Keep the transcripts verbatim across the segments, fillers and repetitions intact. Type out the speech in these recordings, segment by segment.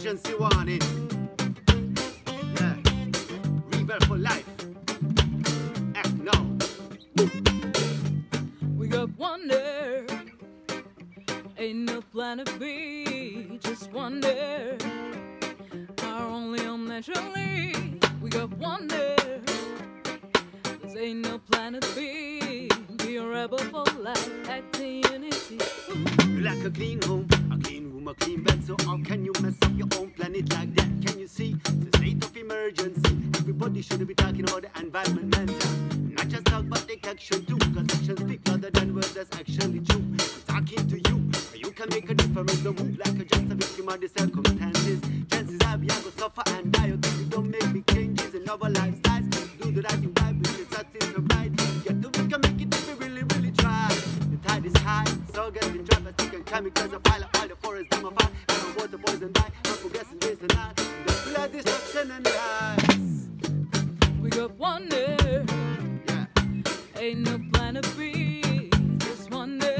emergency warning. Yeah. Rebel for life. Act now. We got wonder. Ain't no planet B, just wonder. Our only home naturally. We got wonder. Cause ain't no planet B. Be a rebel for life, act in unity. You like a clean home, a clean room, a clean bed. So how can you mess up your own planet like that? Can you see the state of emergency? Everybody should be talking about the environment mental. Not just talk but take action too. Cause actions speak louder than words, that's actually true. I'm talking to you. You can make a difference, don't move like a just a victim of the circumstances. Chances are we are gonna suffer and die. If we don't make big changes in our lifestyles, do the right thing right, we can succeed the right. Get the we can make it if we really, really try. The tide is high, so get the drive, stick and chemicals, a pile of oil, the forest, them of fire, and the water, poison, die. Not progressing days and night, the blood, destruction and lies. We got wonder. Yeah. Ain't no planet B, just wonder.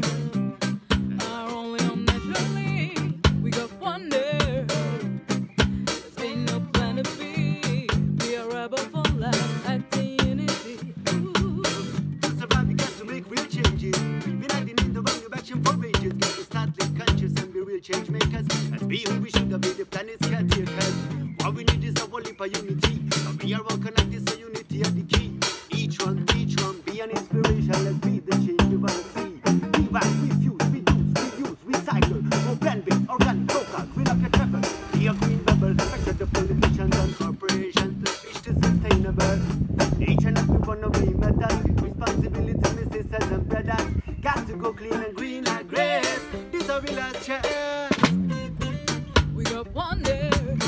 Our only home naturally. We got wonder. Cause ain't no planet B. Be a rebel for life, act in unity. Ooh. To survive, we got to make real changes. We've been acting in the wrong direction for ages. Got to start live conscious and be real change makers. And be who we should have been, the planet's caretakers. What we need is a whole heap of unity. And we are all connected, so unity is the key. Each one, each one, be an inspiration. Let's be the change we wanna see. Revise, refuse, reduce, reuse, recycle. More plant-based, organic, local, clean up your travel. Be a green rebel, pressure the politicians and corporations to reach the sustainable. Each and every one of we matters. Responsibility, sisters and brothers. Got to go clean and green like grace. This a real last chance. We got wonder.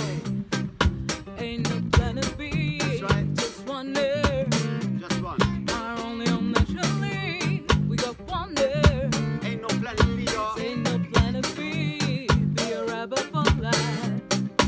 Ain't no planet B. That's right. Just wonder. Just one. Our only home naturally. We got wonder. Ain't no planet B, y'all. Ain't no planet B. Be a rebel for life.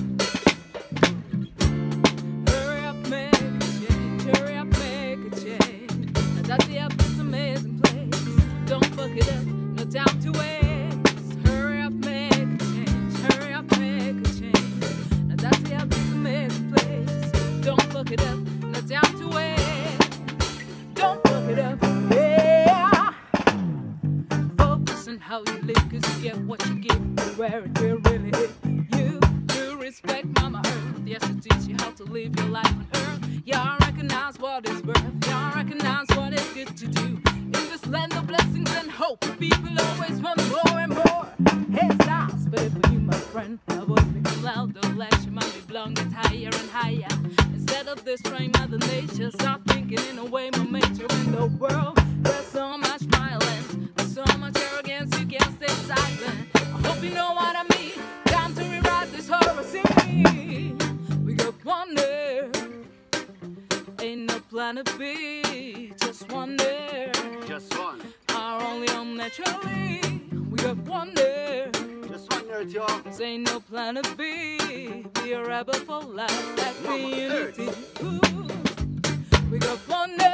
Hurry up, make a change. Hurry up, make a change. Now that's the up this amazing place. Don't fuck it up, no time to waste. Hurry up, make a change. Hurry up, make a change. Now that's the up this amazing place. Don't fuck it up, no time to waste. Don't fuck it up, yeah. Focus on how you live, cause you get what you give. Where it will really hit you. To respect Mama Earth. Yes, to teach you how to live your life on Earth. Y'all recognize what is birth. Y'all recognize what is good to do. In this land of blessings and hope, people always want more and more. Hey, stars, but for you, my friend, my voice becomes louder. Let your money belong, get higher and higher. Instead of destroying Mother Nature, start thinking in a way more major in the world. There's so much violence, there's so much arrogance, you can't stay silent. I hope you know what I mean. Time to rewrite this horror scene. We got wonder. Ain't no planet B, just wonder. Just one. Our only home naturally. We got wonder. Just one earth, y'all. Cause ain't no planet B. Be a rebel for life, like Mama unity. Ooh. We got wonder.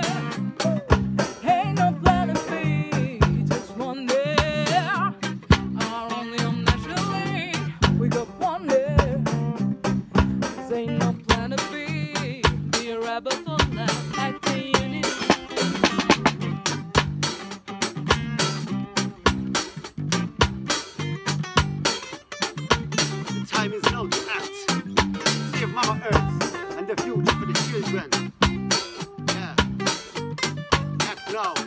Ain't no planet B, just wonder. Our only home naturally. We got wonder. Cause ain't no planet B. Be a rebel for life, like unity. The time is now to act. Save Mama Earth and the future for the children. Yeah. Act now.